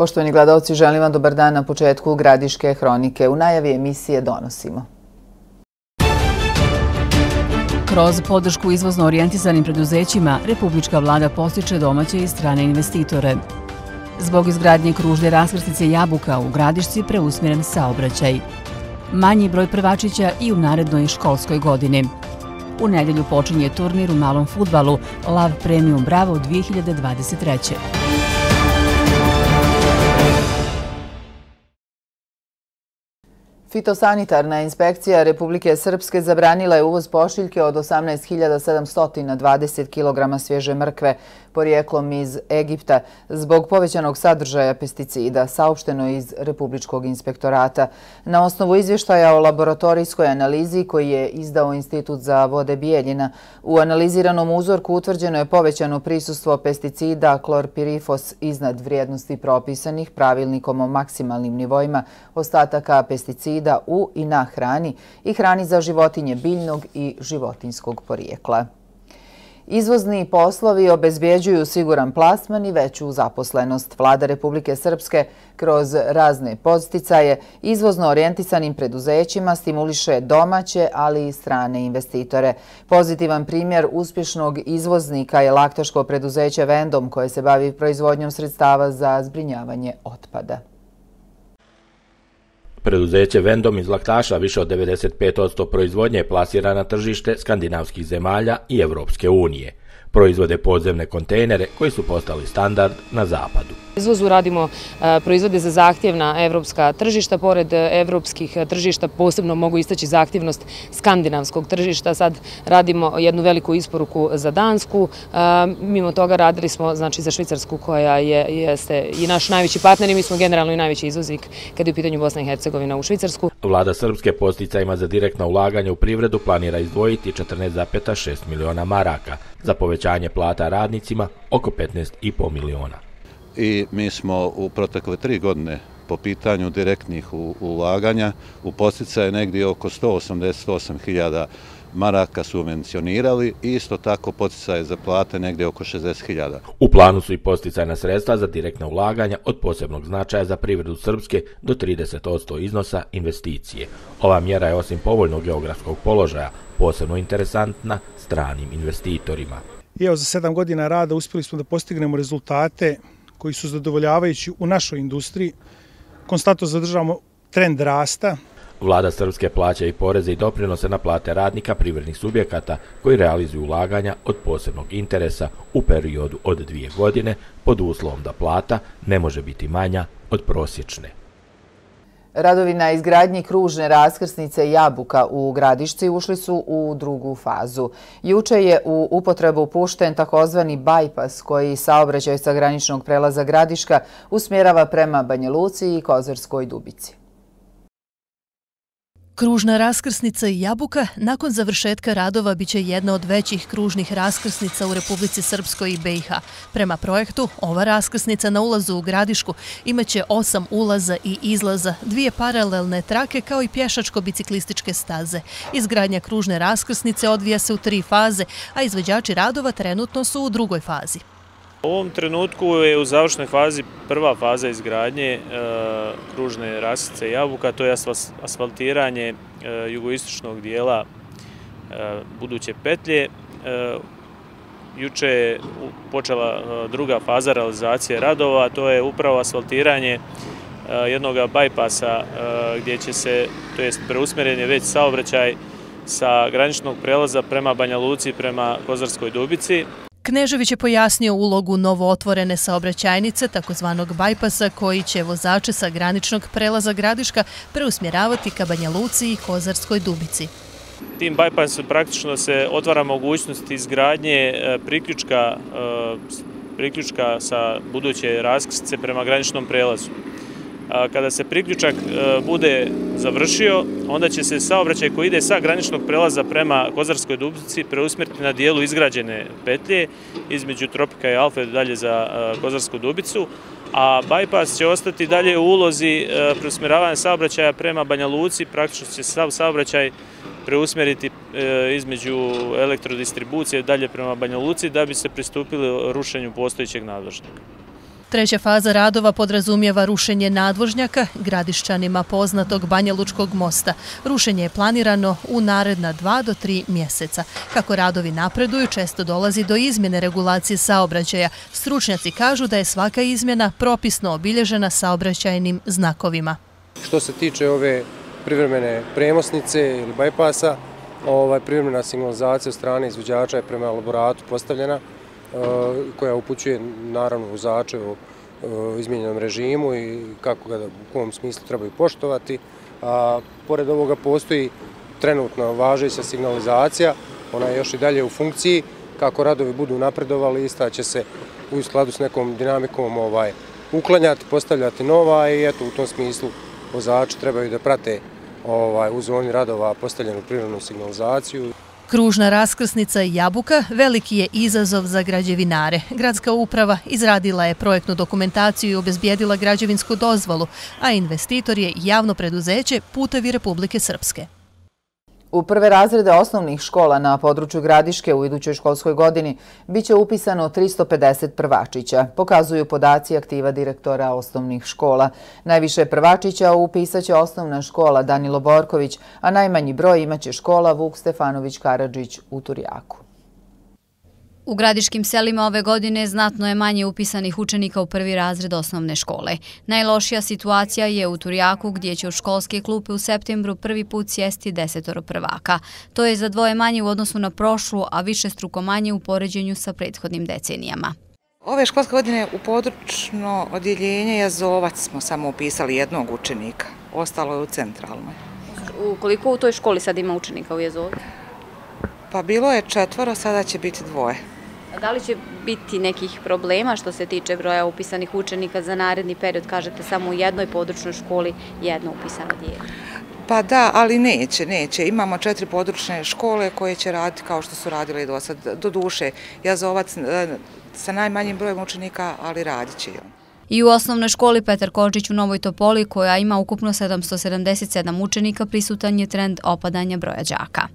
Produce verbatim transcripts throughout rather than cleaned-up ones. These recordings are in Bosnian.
Poštovani gledalci, želim vam dobar dan na početku Gradiške hronike. U najavi emisije donosimo. Kroz podršku izvozno orijentisanim preduzećima, Republička vlada podstiče domaće i strane investitore. Zbog izgradnje kružne raskrsnice Jabuka u Gradišci preusmjeren saobraćaj. Manji broj prvačića i u narednoj školskoj godini. U nedjelju počinje turnir u malom fudbalu Lav Premium Bravo dvije hiljade dvadeset treće. Fitosanitarna inspekcija Republike Srpske zabranila je uvoz pošiljke od osamnaest hiljada sedamsto dvadeset kilograma svježe mrkve porijeklom iz Egipta zbog povećanog sadržaja pesticida, saopšteno iz Republičkog inspektorata. Na osnovu izvještaja o laboratorijskoj analizi koji je izdao Institut za vode Bijeljina, u analiziranom uzorku utvrđeno je povećano prisustvo pesticida klorpirifos iznad vrijednosti propisanih pravilnikom o maksimalnim nivoima ostataka pesticida u i na hrani i hrani za životinje biljnog i životinjskog porijekla. Izvozni poslovi obezbjeđuju siguran plasman i veću zaposlenost. Vlada Republike Srpske kroz razne podsticaje izvozno orijentisanim preduzećima stimuliše domaće, ali i strane investitore. Pozitivan primjer uspješnog izvoznika je laktaško preduzeće Vendom koje se bavi proizvodnjom sredstava za zbrinjavanje otpada. Preduzeće Vendom iz laktaša više od devedeset pet posto proizvodnje plasira na tržište skandinavskih zemalja i Evropske unije. Proizvode podzemne kontejnere koji su postali standard na zapadu. Izvozu radimo proizvode za zahtjevna evropska tržišta. Pored evropskih tržišta posebno mogu istaći zahtjevnost skandinavskog tržišta. Sad radimo jednu veliku isporuku za Dansku. Mimo toga radili smo znači, za Švicarsku koja je, jeste i naš najveći partner i mi smo generalno i najveći izvoznik kada je u pitanju Bosna i Hercegovina u Švicarsku. Vlada Srpske podsticajima za direktna ulaganja u privredu planira izdvojiti četrnaest zarez šest miliona maraka, za povećanje plata radnicima oko petnaest zarez pet miliona. I mi smo u protekle tri godine po pitanju direktnih ulaganja u podsticaje negdje oko sto osamdeset osam hiljada maraka subvencionirali i isto tako podsticaje za plate negdje oko šezdeset hiljada. U planu su i podsticajna sredstva za direktna ulaganja od posebnog značaja za privredu Srpske do trideset posto iznosa investicije. Ova mjera je osim povoljnog geografskog položaja posebno interesantna stranim investitorima. I evo za sedam godina rada uspjeli smo da postignemo rezultate koji su zadovoljavajući u našoj industriji. Konstantno zadržavamo trend rasta. Vlada Srpske plaća i poreze i doprinose na plate radnika privrednih subjekata koji realizuju ulaganja od posebnog interesa u periodu od dvije godine pod uslovom da plata ne može biti manja od prosječne. Radovi na izgradnji kružne raskrsnice Jabuka u Gradišci ušli su u drugu fazu. Juče je u upotrebu pušten takozvani bajpas koji saobraćaj sa graničnog prelaza Gradiška usmjerava prema Banja Luci i Kozarskoj Dubici. Kružna raskrsnica Jabuka nakon završetka radova biće jedna od većih kružnih raskrsnica u Republici Srpskoj i B i H. Prema projektu, ova raskrsnica na ulazu u Gradišku imaće osam ulaza i izlaza, dvije paralelne trake kao i pješačko-biciklističke staze. Izgradnja kružne raskrsnice odvija se u tri faze, a izvođači radova trenutno su u drugoj fazi. U ovom trenutku je u završnoj fazi prva faza izgradnje kružne raskrsnice Jabuka, to je asfaltiranje jugoistočnog dijela buduće petlje. Juče je počela druga faza realizacije radova, to je upravo asfaltiranje jednog bajpasa gdje će se, to jest preusmjeren je već saobraćaj sa graničnog prelaza prema Banja Luci i prema Kozarskoj Dubici. Knežević je pojasnio ulogu novootvorene saobraćajnice, takozvanog bajpasa, koji će vozače sa graničnog prelaza Gradiška preusmjeravati ka Banja Luci i Kozarskoj Dubici. Tim bajpasom praktično se otvara mogućnost izgradnje priključka, priključka sa buduće raskrsnice prema graničnom prelazu. Kada se priključak bude završio, onda će se saobraćaj koji ide sa graničnog prelaza prema Kozarskoj Dubici preusmjeriti na dijelu izgrađene petlje između Tropika i Alfe dalje za Kozarsku Dubicu, a bajpas će ostati dalje u ulozi preusmjeravanja saobraćaja prema Banja Luci. Praktično će sav saobraćaj preusmjeriti između elektrodistribucije dalje prema Banja Luci da bi se pristupili rušenju postojećeg nadvožnjaka. Treća faza radova podrazumijeva rušenje nadvožnjaka Gradišćanima poznatog Banja Lučkog mosta. Rušenje je planirano u naredna dva do tri mjeseca. Kako radovi napreduju, često dolazi do izmjene regulacije saobraćaja. Stručnjaci kažu da je svaka izmjena propisno obilježena saobraćajnim znakovima. Što se tiče ove privremene premosnice ili bajpasa, ovaj, privremena signalizacija od strane izvođača je prema elaboratu postavljena, koja upućuje naravno vozače o izmijenjenom režimu i kako ga u kom smislu trebaju poštovati. A pored ovoga postoji trenutno važeća signalizacija, ona je još i dalje u funkciji. Kako radovi budu napredovali, ista će se u skladu s nekom dinamikom ovaj, uklanjati, postavljati nova i eto u tom smislu vozači trebaju da prate ovaj, u zoni radova postavljenu privremenu signalizaciju. Kružna raskrsnica Jabuka veliki je izazov za građevinare. Gradska uprava izradila je projektnu dokumentaciju i obezbijedila građevinsku dozvolu, a investitor je javno preduzeće Putevi Republike Srpske. U prve razrede osnovnih škola na području Gradiške u idućoj školskoj godini biće upisano tristo pedeset prvačića, pokazuju podaci aktiva direktora osnovnih škola. Najviše prvačića upisaće osnovna škola Danilo Borković, a najmanji broj imaće škola Vuk Stefanović Karadžić u Turjaku. U gradiškim selima ove godine znatno je manje upisanih učenika u prvi razred osnovne škole. Najlošija situacija je u Turjaku gdje će u školske klupe u septembru prvi put sjesti desetoro prvaka. To je za dvoje manje u odnosu na prošlu, a više struko manje u poređenju sa prethodnim decenijama. Ove školske godine u područno odjeljenje Jazovac smo samo upisali jednog učenika, ostalo je u centralnoj. Koliko u toj školi sad ima učenika u Jazovcu? Pa bilo je četvoro, sada će biti dvoje. Da li će biti nekih problema što se tiče broja upisanih učenika za naredni period? Kažete samo u jednoj područnoj školi jedno upisano dijete. Pa da, ali neće, neće. Imamo četiri područne škole koje će raditi kao što su radile i do sad. Do duše, Jazovac sa najmanjim brojem učenika, ali radit će i on. I u osnovnoj školi Petar Kočić u Novoj Topoli, koja ima ukupno sedamsto sedamdeset sedam učenika, prisutan je trend opadanja broja đaka.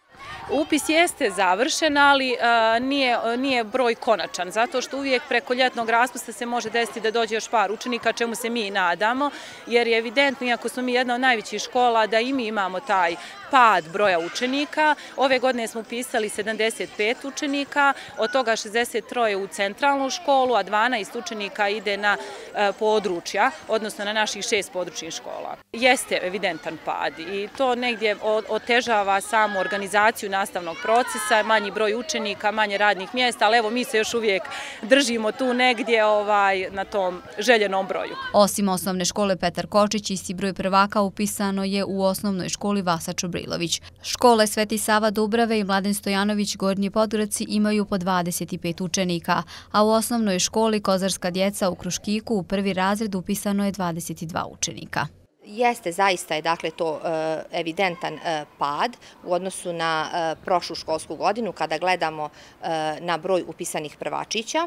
Upis jeste završen, ali nije broj konačan, zato što uvijek preko ljetnog raspusta se može desiti da dođe još par učenika, čemu se mi nadamo, jer je evidentno, iako smo mi jedna od najvećih škola, da i mi imamo taj pad broja učenika. Ove godine smo upisali sedamdeset pet učenika, od toga šezdeset tri u centralnu školu, a dvanaest učenika ide na područja, odnosno na naših šest područnih škola. Jeste evidentan pad i to negdje otežava samu organizaciju nastavnog procesa, manji broj učenika, manje radnih mjesta, ali evo mi se još uvijek držimo tu negdje na tom željenom broju. Osim osnovne škole Petar Kočić, isti broj prvaka upisano je u osnovnoj školi Vasa Čobrilović. Škole Sveti Sava Dubrave i Mladen Stojanović Gornji Podgradci imaju po dvadeset pet učenika, a u osnovnoj školi Kozarska djeca u Kruškiku u prvi razred upisano je dvadeset dva učenika. Jeste, zaista je dakle to evidentan pad u odnosu na prošlu školsku godinu kada gledamo na broj upisanih prvačića.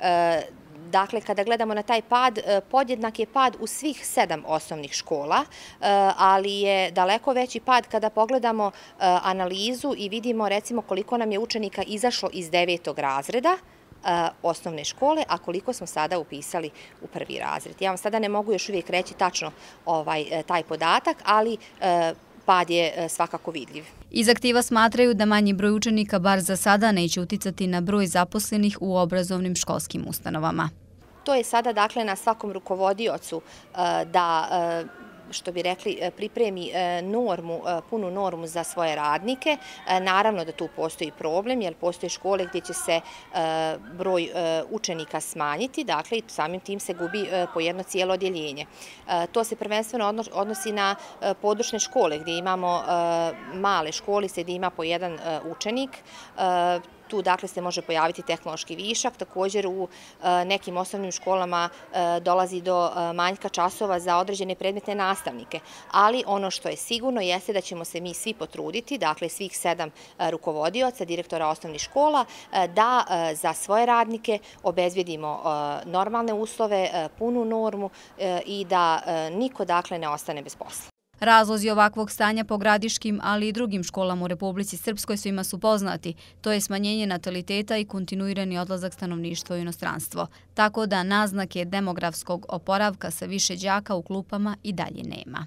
Dakle, kada gledamo na taj pad, podjednak je pad u svih sedam osnovnih škola, ali je daleko veći pad kada pogledamo analizu i vidimo recimo koliko nam je učenika izašlo iz devetog razreda osnovne škole, a koliko smo sada upisali u prvi razred. Ja vam sada ne mogu još uvijek reći tačno taj podatak, ali pad je svakako vidljiv. Iz aktiva smatraju da manji broj učenika bar za sada neće uticati na broj zaposlenih u obrazovnim školskim ustanovama. To je sada dakle na svakom rukovodiocu da što bi rekli, pripremi normu, punu normu za svoje radnike. Naravno da tu postoji problem, jer postoje škole gdje će se broj učenika smanjiti, dakle i samim tim se gubi po jedno cijelo odjeljenje. To se prvenstveno odnosi na područne škole gdje imamo male školice gdje ima po jedan učenik. Tu dakle se može pojaviti tehnološki višak, također u nekim osnovnim školama dolazi do manjka časova za određene predmetne nastavnike, ali ono što je sigurno jeste da ćemo se mi svi potruditi, dakle svih sedam rukovodioca, direktora osnovnih škola, da za svoje radnike obezbjedimo normalne uslove, punu normu i da niko dakle ne ostane bez posla. Razlozi ovakvog stanja po gradiškim, ali i drugim školama u Republici Srpskoj svima su poznati. To je smanjenje nataliteta i kontinuirani odlazak stanovništva u inostranstvo. Tako da naznake demografskog oporavka sa više đaka u klupama i dalje nema.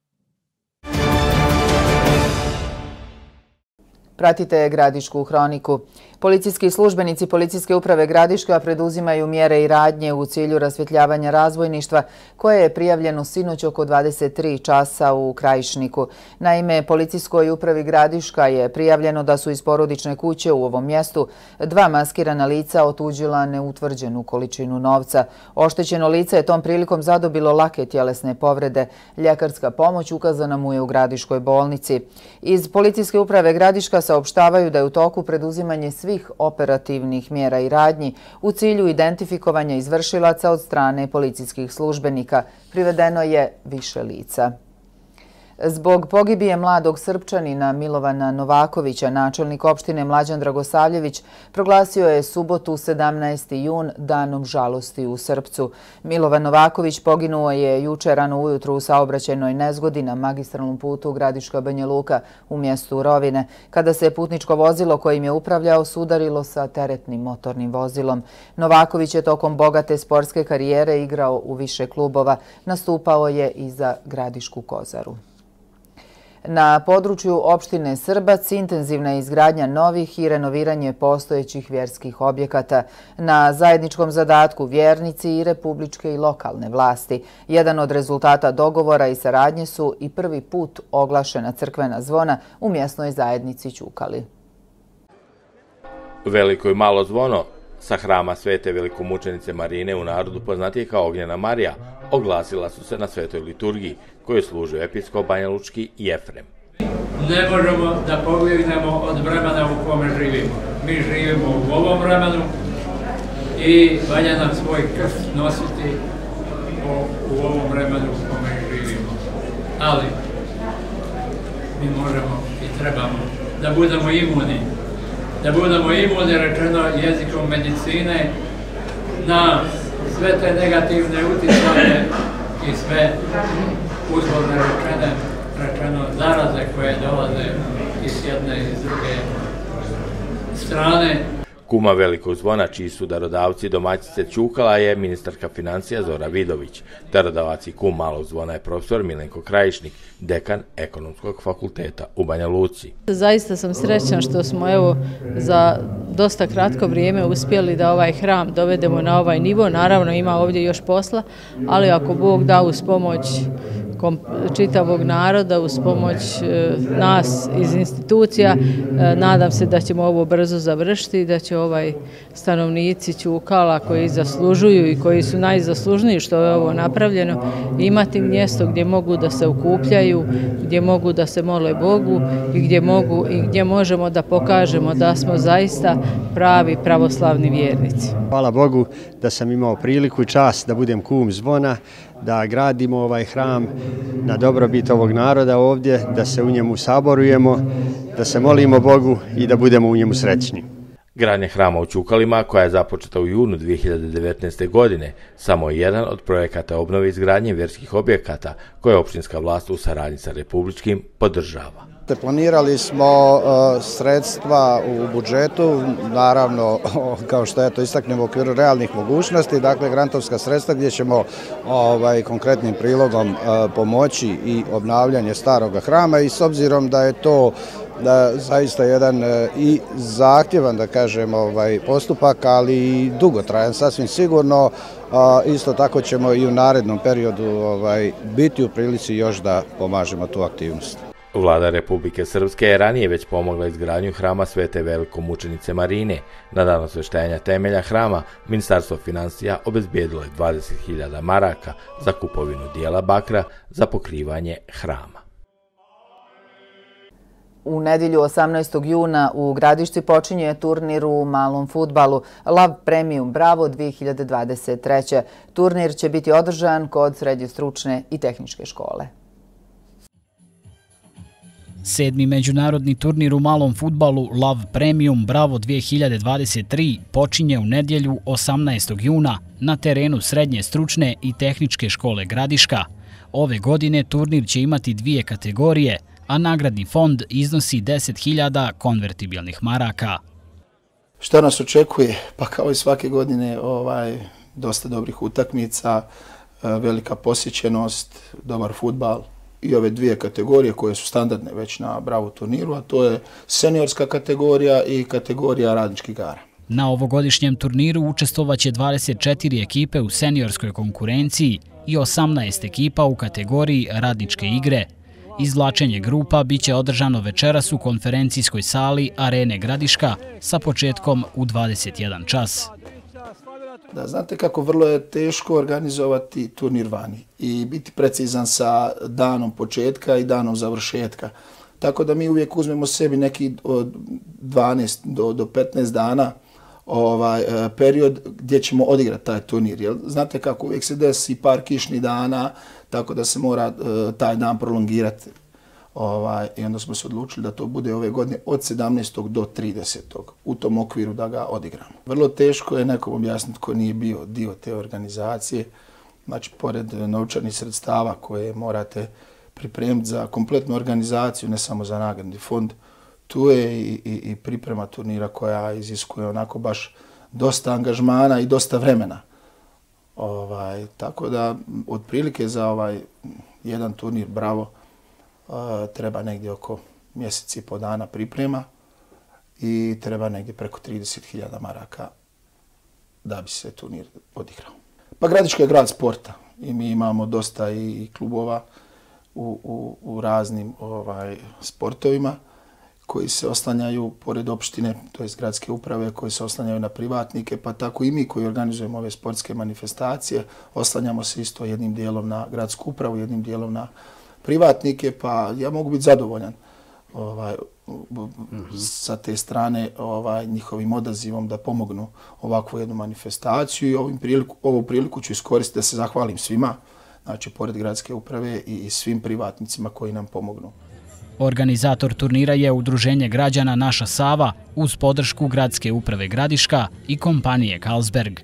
Pratite Gradišku hroniku. Policijski službenici Policijske uprave Gradiška preduzimaju mjere i radnje u cilju rasvjetljavanja razbojništva koje je prijavljeno sinoć oko dvadeset tri časa u Krajišniku. Naime, Policijskoj upravi Gradiška je prijavljeno da su iz porodične kuće u ovom mjestu dva maskirana lica otuđila neutvrđenu količinu novca. Oštećeno lice je tom prilikom zadobilo lake tjelesne povrede. Ljekarska pomoć ukazana mu je u Gradiškoj bolnici. Iz Policijske uprave Gradiška saopštavaju da je u toku preduzimanje svih operativnih mjera i radnji u cilju identifikovanja izvršilaca od strane policijskih službenika. Privedeno je više lica. Zbog pogibije mladog Srpčanina Milovana Novakovića, načelnik opštine Mlađan Dragosavljević proglasio je subotu sedamnaesti jun danom žalosti u Srpcu. Milovan Novaković poginuo je juče rano ujutru u saobraćajnoj nezgodi na magistralnom putu Gradiška Banja Luka u mjestu Rovine, kada se putničko vozilo kojim je upravljao sudarilo sa teretnim motornim vozilom. Novaković je tokom bogate sportske karijere igrao u više klubova, nastupao je i za Gradišku Kozaru. Na području opštine Srbac intenzivna je izgradnja novih i renoviranje postojećih vjerskih objekata. Na zajedničkom zadatku vjernici i republičke i lokalne vlasti. Jedan od rezultata dogovora i saradnje su i prvi put oglašena crkvena zvona u mjesnoj zajednici Ćukali. Veliko i malo zvono sa hrama Svete velikomučenice Marine, u narodu poznatije kao Ognjena Marija, oglasila su se na svetoj liturgiji koju služio episkop banjalučki Jefrem. Ne možemo da pobjegnemo od vremena u kome živimo. Mi živimo u ovom vremenu i valja nam svoj krst nositi u ovom vremenu u kome živimo. Ali mi možemo i trebamo da budemo imuni. Da budemo imuni, rečeno jezikom medicine, na sve te negativne utjecaje i sve uzvodne rečene, rečeno zaraze koje dolaze iz jedne i iz druge strane. Kuma Velikog zvona, čiji su darodavci domaćice Ćukala, je ministarka financija Zora Vidović. Darodavac i kum Malog zvona je profesor Milenko Krajišnik, dekan Ekonomskog fakulteta u Banja Luci. Zaista sam srećna što smo evo za dosta kratko vrijeme uspjeli da ovaj hram dovedemo na ovaj nivo. Naravno ima ovdje još posla, ali ako Bog da, uz pomoć čitavog naroda, uz pomoć nas iz institucija, nadam se da ćemo ovo brzo završiti i da će ovaj stanovnici Ćukala koji zaslužuju i koji su najzaslužniji što je ovo napravljeno, imati mjesto gdje mogu da se okupljaju, gdje mogu da se mole Bogu i gdje mogu i gdje možemo da pokažemo da smo zaista pravi pravoslavni vjernici. Hvala Bogu da sam imao priliku i čast da budem kum zvona, da gradimo ovaj hram na dobrobit ovog naroda ovdje, da se u njemu saborujemo, da se molimo Bogu i da budemo u njemu srećni. Gradnja hrama u Ćukalima, koja je započeta u junu dvije hiljade devetnaeste. godine, samo je jedan od projekata obnove izgradnje vjerskih objekata koje opštinska vlast u saradnji sa republičkim podržava. Planirali smo sredstva u budžetu, naravno, kao što je to istaknemo u okviru realnih mogućnosti, dakle grantovska sredstva gdje ćemo ovaj, konkretnim prilogom pomoći i obnavljanje starog hrama i s obzirom da je to da zaista jedan i zahtjevan, da kažem, ovaj, postupak, ali i dugotrajan, sasvim sigurno. Isto tako ćemo i u narednom periodu ovaj, biti u prilici još da pomažemo tu aktivnost. Vlada Republike Srpske je ranije već pomogla izgradnju hrama Svete velikomučenice Marine. Na dan osveštenja temelja hrama, Ministarstvo financija obezbijedilo je dvadeset hiljada maraka za kupovinu dijela bakra za pokrivanje hrama. U nedjelju osamnaestog juna u Gradišci počinje turnir u malom fudbalu Lav Premium Bravo dvije hiljade dvadeset treće. Turnir će biti održan kod srednje stručne i tehničke škole. Sedmi međunarodni turnir u malom fudbalu Lav Premium Bravo dvije hiljade dvadeset tri počinje u nedjelju osamnaestog juna na terenu srednje stručne i tehničke škole Gradiška. Ove godine turnir će imati dvije kategorije, a nagradni fond iznosi deset hiljada konvertibilnih maraka. Što nas očekuje? Pa kao i svake godine ovaj, dosta dobrih utakmica, velika posjećenost, dobar fudbal i ove dvije kategorije koje su standardne već na Bravo turniru, a to je seniorska kategorija i kategorija radničkih igara. Na ovogodišnjem turniru učestvovaće dvadeset četiri ekipe u seniorskoj konkurenciji i osamnaest ekipa u kategoriji radničke igre. Izvlačenje grupa biće održano večeras u konferencijskoj sali Arene Gradiška sa početkom u dvadeset jedan čas. Da, znate kako vrlo je teško organizovati turnir vani i biti precizan sa danom početka i danom završetka. Tako da mi uvijek uzmemo sebi neki od dvanaest do petnaest dana ovaj period gdje ćemo odigrati taj turnir. Jer znate kako uvijek se desi par kišnih dana, tako da se mora taj dan prolongirati. Ovaj, I onda smo se odlučili da to bude ove godine od sedamnaestog do tridesetog u tom okviru da ga odigramo. Vrlo teško je nekom objasniti ko nije bio dio te organizacije. Znači, pored novčanih sredstava koje morate pripremiti za kompletnu organizaciju, ne samo za nagradni fond, tu je i, i, i priprema turnira koja iziskuje onako baš dosta angažmana i dosta vremena. Ovaj, tako da, otprilike za ovaj jedan turnir Bravo uh, treba negdje oko mjesec i po dana priprema i treba negdje preko trideset hiljada maraka da bi se turnir odigrao. Pa Gradiška je grad sporta i mi imamo dosta i klubova u, u, u raznim ovaj, sportovima koji se oslanjaju pored opštine, to jest gradske uprave, koji se oslanjaju na privatnike, pa tako i mi koji organizujemo ove sportske manifestacije, oslanjamo se isto jednim dijelom na gradsku upravu, jednim dijelom na privatnike, pa ja mogu biti zadovoljan ovaj, sa te strane ovaj, njihovim odazivom da pomognu ovakvu jednu manifestaciju i ovim priliku, ovu priliku ću iskoristiti da se zahvalim svima, znači pored gradske uprave i, i svim privatnicima koji nam pomognu. Organizator turnira je Udruženje građana Naša Sava uz podršku Gradske uprave Gradiška i kompanije Carlsberg.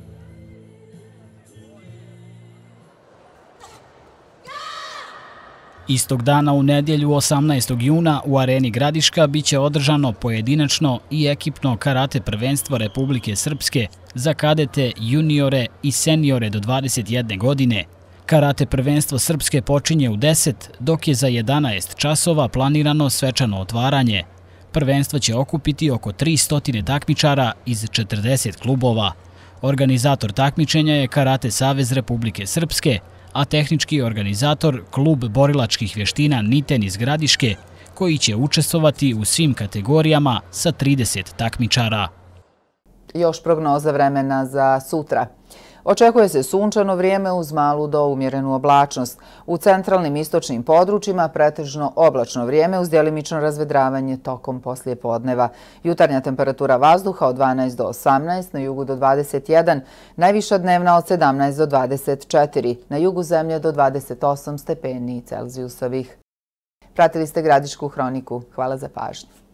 Istog dana u nedjelju osamnaestog juna u Areni Gradiška biće održano pojedinačno i ekipno karate prvenstvo Republike Srpske za kadete, juniore i seniore do dvadeset jedne godine. Karate prvenstvo Srpske počinje u deset, dok je za jedanaest časova planirano svečano otvaranje. Prvenstvo će okupiti oko tristo takmičara iz četrdeset klubova. Organizator takmičenja je Karate Savez Republike Srpske, a tehnički organizator Klub borilačkih vještina Niten iz Gradiške, koji će učestvovati u svim kategorijama sa trideset takmičara. Još prognoza vremena za sutra. Očekuje se sunčano vrijeme uz malu do umjerenu oblačnost. U centralnim istočnim područjima pretežno oblačno vrijeme uz djelimično razvedravanje tokom poslijepodneva. Jutarnja temperatura vazduha od dvanaest do osamnaest, na jugu do dvadeset jedan, najviša dnevna od sedamnaest do dvadeset četiri, na jugu zemlje do dvadeset osam stepeni Celzijusovih. Pratili ste Gradišku hroniku. Hvala za pažnju.